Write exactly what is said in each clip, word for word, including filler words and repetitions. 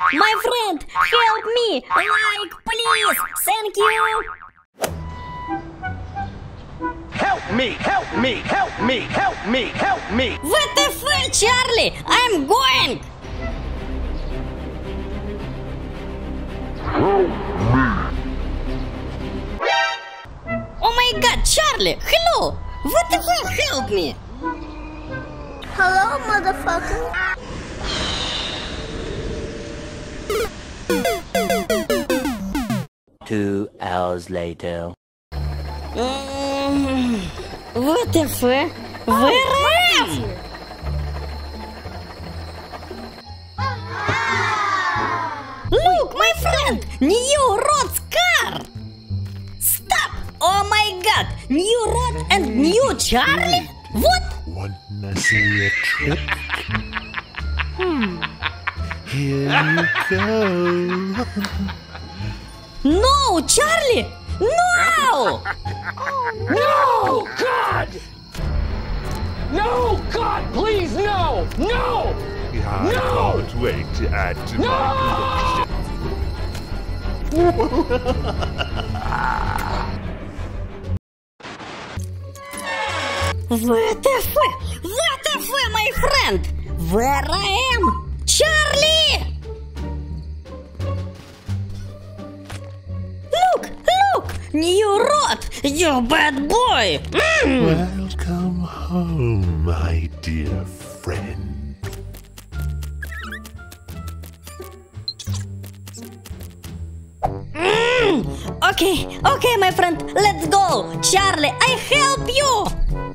My friend, help me! Like, please! Thank you! Help me! Help me! Help me! Help me! Help me! What the fuck, Charlie? I'm going! Oh my god, Charlie! Hello! What the fuck? Help me! Hello, motherfucker. Two hours later. Mm, what the fuck? Where am I? Look, my friend! New Rod's car! Stop! Oh my god! New Rod and new Charlie? What? Wanna see a trick? Hmm. Here you go. No, Charlie! No! No! God! No! God, please, no! No! I No! can't wait to add to No! my What the fuck? What the fuck, my friend? Where I am? Charlie! Look, look! New Rod! You bad boy! Mm. Welcome home, my dear friend. Mm. Okay, okay, my friend, let's go! Charlie, I help you!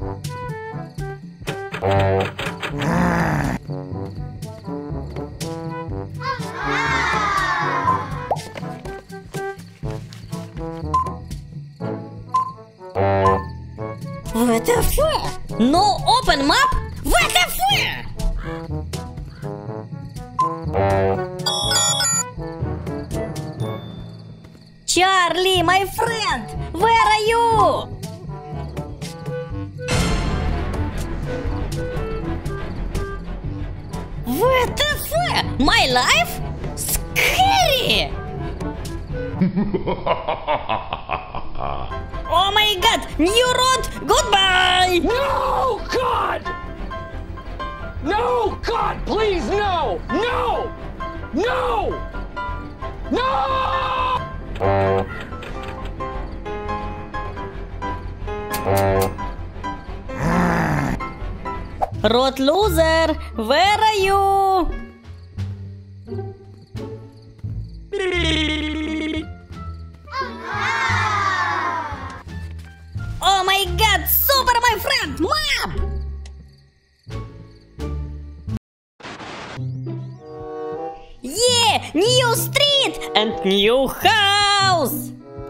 What the fuck? No open map? What the fuck? Charlie, my friend, where are you? What the fuck? My life? Scary! Oh my god! New Rod! Goodbye! No! God! No! God, please, no! No! No! No! Rod loser! Where are you? Oh my god! Super, my friend! Map! Yeah! New street! And new house!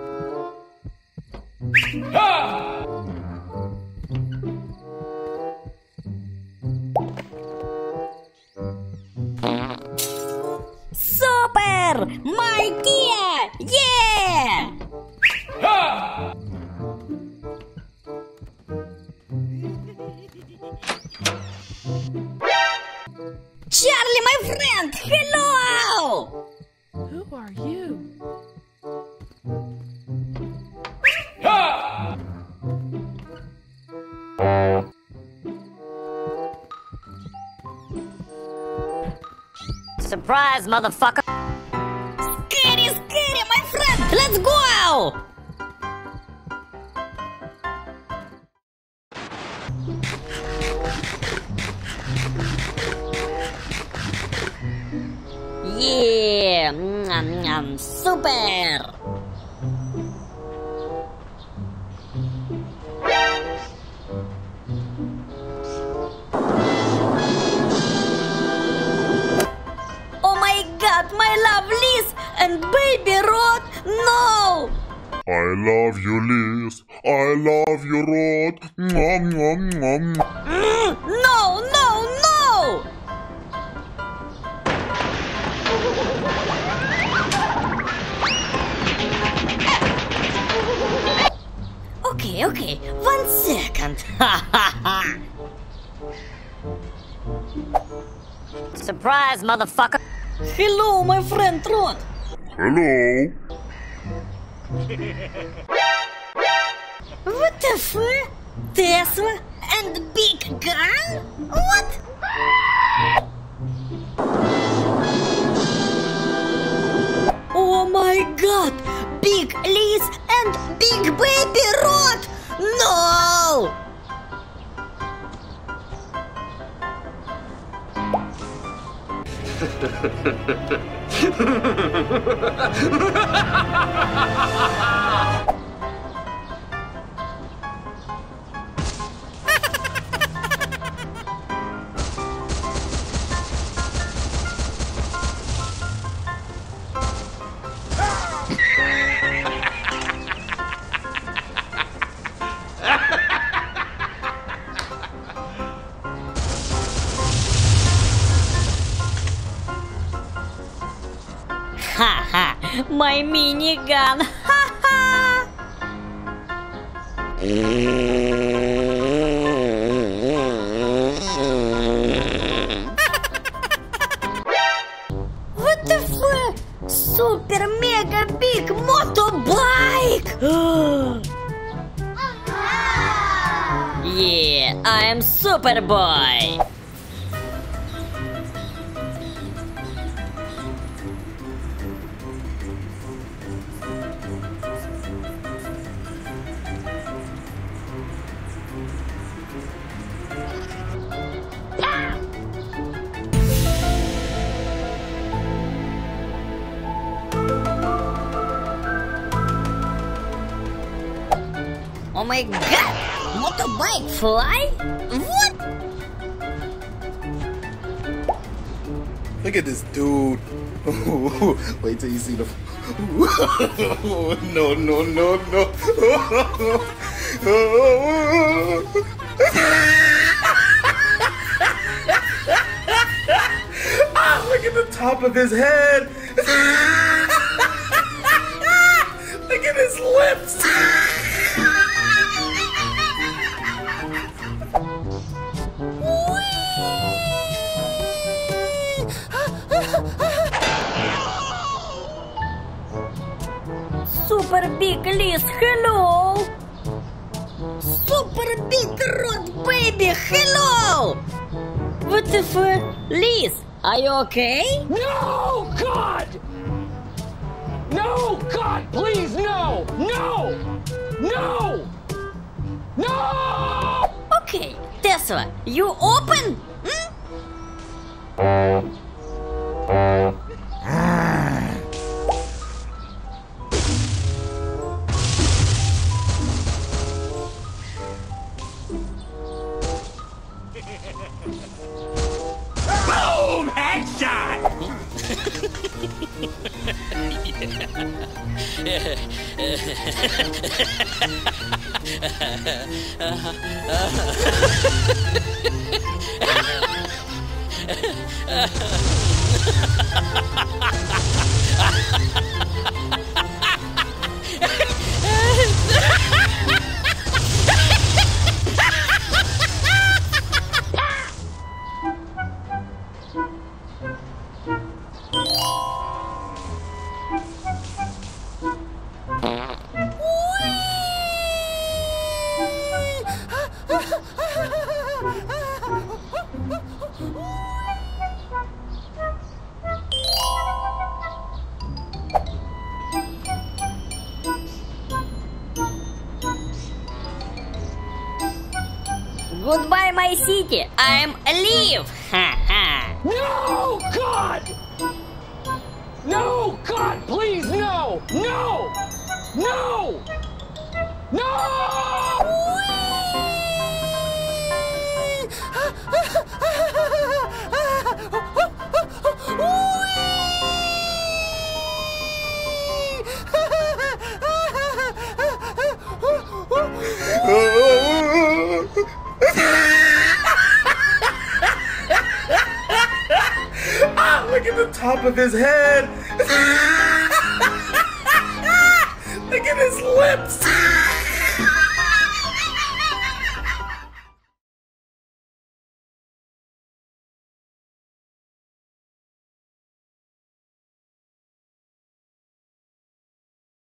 Super! My Kia! Yeah! Charlie, my friend! Hello! Who are you? Surprise, motherfucker! Scary, scary, my friend! Let's go! Yeah! Nom, nom. Super! Oh my god, my love Liz and baby Rod! No! I love you, Liz. I love you, Rod. Mwah, mwah, mwah. Mm, no, no, no! Okay, okay, one second. Surprise, motherfucker. Hello, my friend Rod. Hello. What the fuck? Tesla and big gun? What? Oh my god! Big Liz and big baby Rod! No! Ха-ха, my minigun, ха-ха! What the fuck? Super mega big motorbike! Yeah, I am Superboy! Oh my god! Motorbike fly? What? Look at this dude. Wait till you see the. No, no, no, no. Ah, look at the top of his head. Look at his lips. Super big Liz, hello! Super big Rod baby, hello! What the fuck? Liz, are you okay? No, God! No, God, please, no! No! No! No! Okay, Tesla, you open? Hmm? Boom! Headshot! Goodbye, my city. I am alive. Ha ha. No, God! No, God, please, no! No! No! No! Ah, look at the top of his head. Look at his lips.